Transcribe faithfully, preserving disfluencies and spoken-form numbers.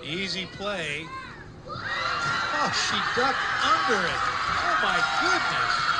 Easy play. Oh, she ducked under it. Oh, my goodness.